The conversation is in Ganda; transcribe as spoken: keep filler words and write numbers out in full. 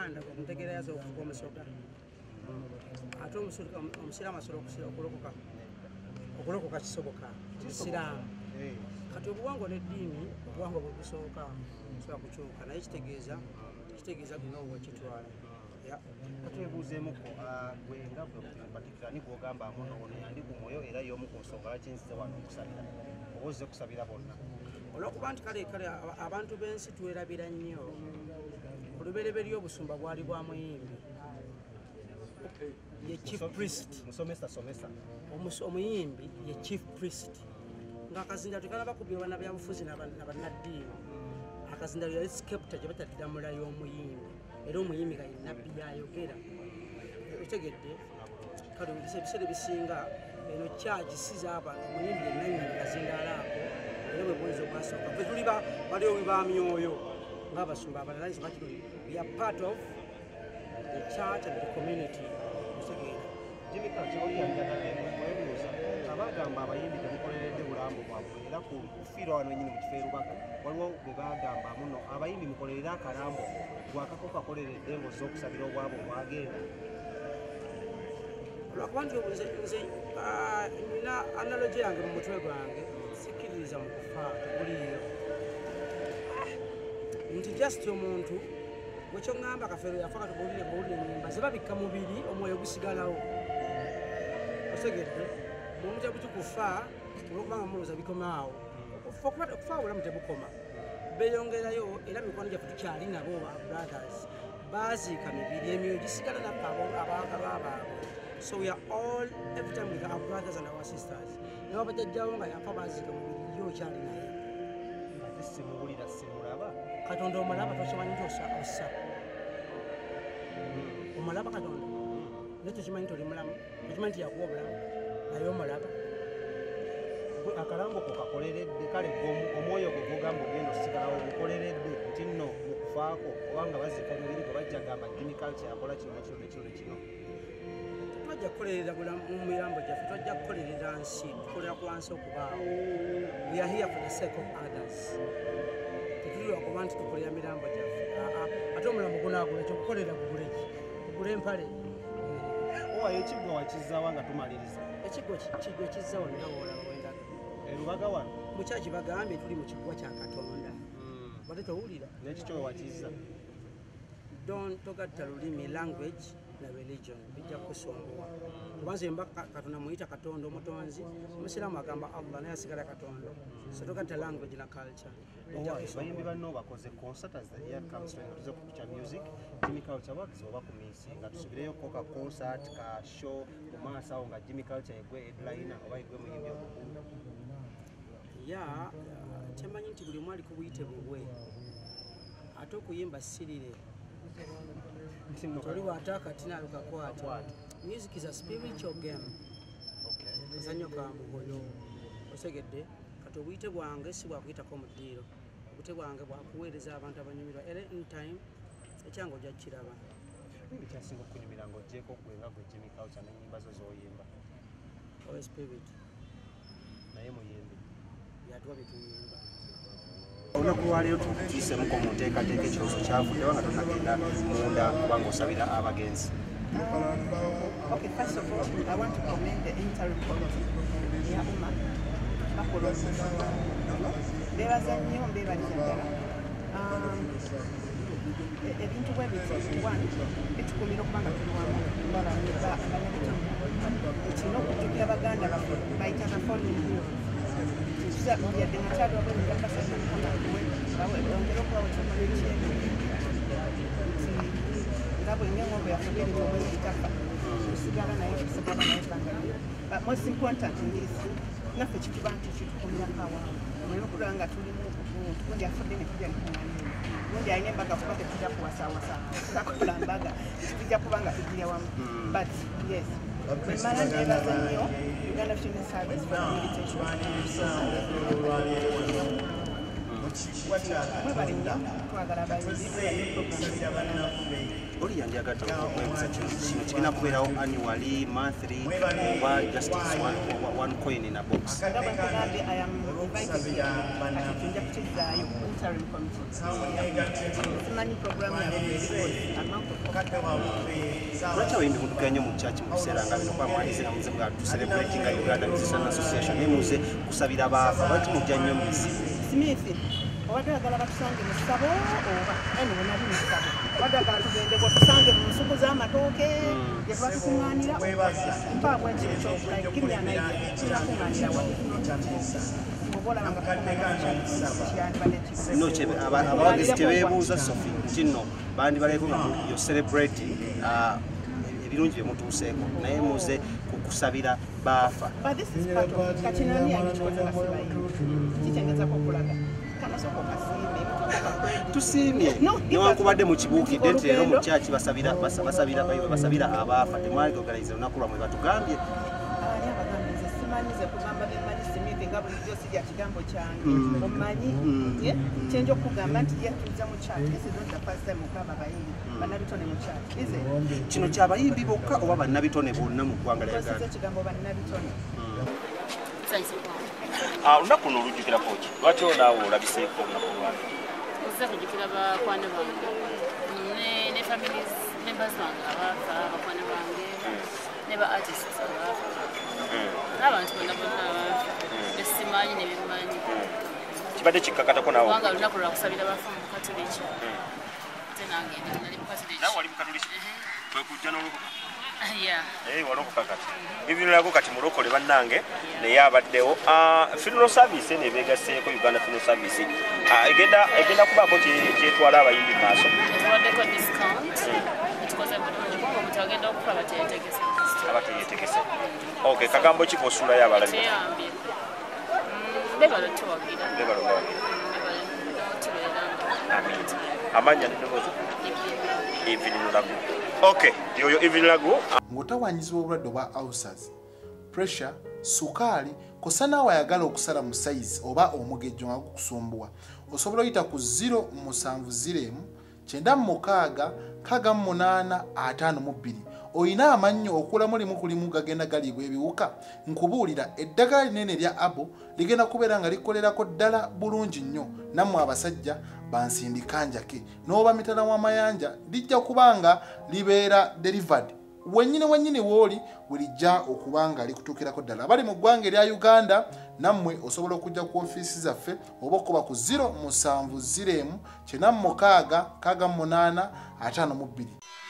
Uganda omutegeera yazo okufuka omusoga ate omusiraamu asobola okulokoka okulokoka kisoboka kisiraamu kati obuwangwa n'eddiini obuwangwa bwe busooka busobola kukyuka naye kitegeeza kitegeeza bino wekitwala katwebuuzeemuko gwe nga gwe patikira ni gwogamba amuno ono yandi ku mwoyo era y'omu ku nsonga lwaki nzize wano okusabira oba ozze kusabira bonna olwokuba nti kale kale abantu b'ensi twerabira nnyo olubereberye obusumba bwali bwa muyimbi ye chief priest musomesa somesa omuyimbi ye chief priest ng'akazinda tekalaba ku byobana byabufuzi n'abannaddiini akazinda yali skepta gye bataddamula y'omuyimbi era omuyimbi nga ye nabbi yayogera otegedde kale ebiseera ebisinga eno kyagisiza abantu omuyimbi yenanyini kazindaalaako era bwe bwezi obwasooka fe tuli baliowi ba myoyo ng'abasumba abalala we are part of the church and the community otegeera jimikakyolyaliaebuuza abagamba abayimbi temukoleredde bulambo bwabwe era ku kufiirwa wano nyini mu kifo erubaka waliwo bwe bagamba muno abayimbi mukolerere akalambo gwakako kakoleredde ng'ozze okusabira obwabo bwagenda olwakuba nti nze nina analogy yange mu mutwe gwange sikkiririza mu kufa teguliyo nti just omuntu wekyoŋŋamba kafeero yafa katubuulire buwulire ennyimba zibabikka mubiri omwoyo gusigalawo otegedde omuntu yabuti kufa olwokubanga mulooza bikomaawo okufa obulamu tebukoma beeyongerayo era mikwano gyaffe tukyali nabo ba brothers baaziika mibiri emyoyo gisigala naffe abaagalwa baabwe so we are all every time with our brothers and our sisters naye abajjajjawo nga yafa baaziika mubiri yo okyali naye simuwulira simulaba katonda omulaba tokimanyi nti ossa omulaba katonda naye tokimanyi nti oli mulamu tokimanyi nti yakuwa obulamu naye omulaba akalambo ko kakoleredde kale omwoyo gwe gogamba ogenda osigalawo gukoleredde nti nno mukufaako obanga bazika mubiri gwe bajja gamba jimi culture yakola kino nekino nekino nekino twajja kukolerera mu mirambo gyaffe twajja kukolerera nsi tukolera ku wansi okubaawo we are here for the sake of others tetulirwa kuba nti tukolera mirambo gyaffe ate omulambo gunaagula kyokukolera guguleki gugula empale owayo ekiggwa wakizaawa nga tumaliriza ekiggwa kiggwa kizza wonna woolaba wendaga erubaga wano mukyaki bagambye tuli mu kiggwa kya katonda bate towulira nekikyo wakizza don togatta lulimi language na religion bijja kusumbuwa kubanze mba katonda muyita katonda omutonzi omusiraamu agamba allah naye asigala katonda so togatta language na culture bayimbi banno bakoze concert as the year comes when tuze kukucha music Jimmy Culture works oba ku misi nga tusubireyo koka concert ka show mu maaso awo nga Jimmy Culture egwe headliner oba egwe muyimbi omukulu ya temanyi nti buli mwali ku buyite bubwe ate okuyimba sirire toli waataka tinaalukakwata music is a spiritual game kazanyo ka mugoyo osegedde kati obuyite bwange si bwakuyitako mu ddiiro obuyite bwange bwakuweereza abantu abanyumirwa era in time ekyange ojja kukiraba ekyasinga okunyumira ng'oggyeko gwe nga gwe Jimmy Culture n'ennyimba zo z'oyimba owe spirit naye muyimbi yatuwa byetuyimba olunaku lwaleero tuyisemuko mu nteekateeka ekirowoozo kyavuddewo nga tunagenda munda kubanga osabira abagenzi. Okay, first of all, I want to commend the interim committee. Yeah, Uma. Bakolo. Bebaza nnyo mbeebaliza ddala. Ebintu bwe biti one bitukumira okubanga tuli wamu bannabitone ekirina okujjukira baganda baffe bayita kafolini yadde mukyalo wabwemugabasaaawe ongera okubawo kyokola ekyeno nti nga bwenyenga obwe yafugereza obwezitafa tusigala naye tusigala naye bangaliyo but most important is naffe kituba nti kitukumirako awamu olina okuba nga tulimu tukundi afudde ne tujja nikuŋŋanira gundi alina embaga kuba tetujja kuwasaawasa tutakola mbaga tujja kuba nga tugirya wamu but yes bwemala nebaza nnyo Uganda Funeral Service for the invitation. mwebale nnyo twagala abayimbi programu oli yandiagatta okwebuuza kino kino kirina kubeerawo annually monthly oba just one, one coin in a box nga bwe nkugambye I am invited kati tujja kukizaayo interim committee simanyi programu yabeeri amount of lwaki abayimbi mutuukira nnyo mu church mu biseera nga bino kuba mwalize namuze nga tucelebratinga Uganda Musician Association naye muze kusabira baafa lwaki mujja nnyo mu misimu Smith obadde oyagala batusange mu ssabo oba eno wenabi mu ssabo obadde oyagala tugendeko tusange mu nsuku z'amatooke gye tuba tukuŋŋaanira mpaabwa ekiro kyokulayo kimyanaye kinakuŋŋaanira no abawagizi tebeebuuza Sophie nti nno bandi baleko nga yo celebrate ebirungi bye mutuuseeko naye muze kukusabira baafa tusiimye newankubadde mukibuukidde nti leero mu kyaki basabira abaafa temwali organize olunaku lwamwe batugambye simanyize kugamba bemanyi Smith nga bulijjo sirya kigambo kyange omanyi kyenja okugamba nti yatuuza mu kyaki this is not the first time okaba abayimbi bannabitone mu kyaki is it kino ky'abayimbi bokka oba bannabitone bonna mu ggwanga lya Uganda ekigambo bannabitone olunaku luno olujjukirako ki lwaki naawe olabiseeko olunaku lwange nziza kujjukira bakwano bange ne families members bange abaafa bakwano bange ne ba artists abaafa n'abantu bonna bonna abaafa besimanyi ne bemanyi kibadde kikkakatako naawe kubanga olunaku lwakusabira bafa mu katoliki ate nange nali mu katoliki naawe wali mu katoliki kwe kujja n'olubuka yeah walokoka kati bivinulago kati mulokole bannange naye abaddewo funeral service eno ebeegaseeko Uganda Funeral Service egenda egenda kubaako kyetwala abayimbi maaso etuwaddeko discount etukoze bulungi kubanga omuntu agenda okufa bateyetegese abateyetegese okay kagambo ki kosuulayo abalabi teyambye bebalo tuwagira bebalo bawagira amin amanya nedobozi evinulago okay yoyo evinulago ng'otawanyizibwa obulwadde obwa ulcers pressure sukaali kosa naawe ayagala okusala mu sayizi oba omugejjo nga gukusumbuwa osobola oyita ku zero musanvu ziro emu kyenda mukaaga kaaga mu munaana ataano mu bbiri oyina amannyo okulamu limu ku limu gagenda galiibwa ebiwuka nkubuulira eddagala linene lya abo ligenda kubeera nga likolerako ddala bulungi nnyo nammwe abasajja bansindika njake n'oba mitala w'amayanja lijja kubanga libeera delivered wennyini wennyini wooli werijja okubanga likutuukirako ddala abali mu ggwanga erya Uganda nammwe osobola okujja ku ofiisi zaffe oba okuba ku zero musanvu ziro emu kyenda mukaaga kaaga mu munaana ataano mu bbiri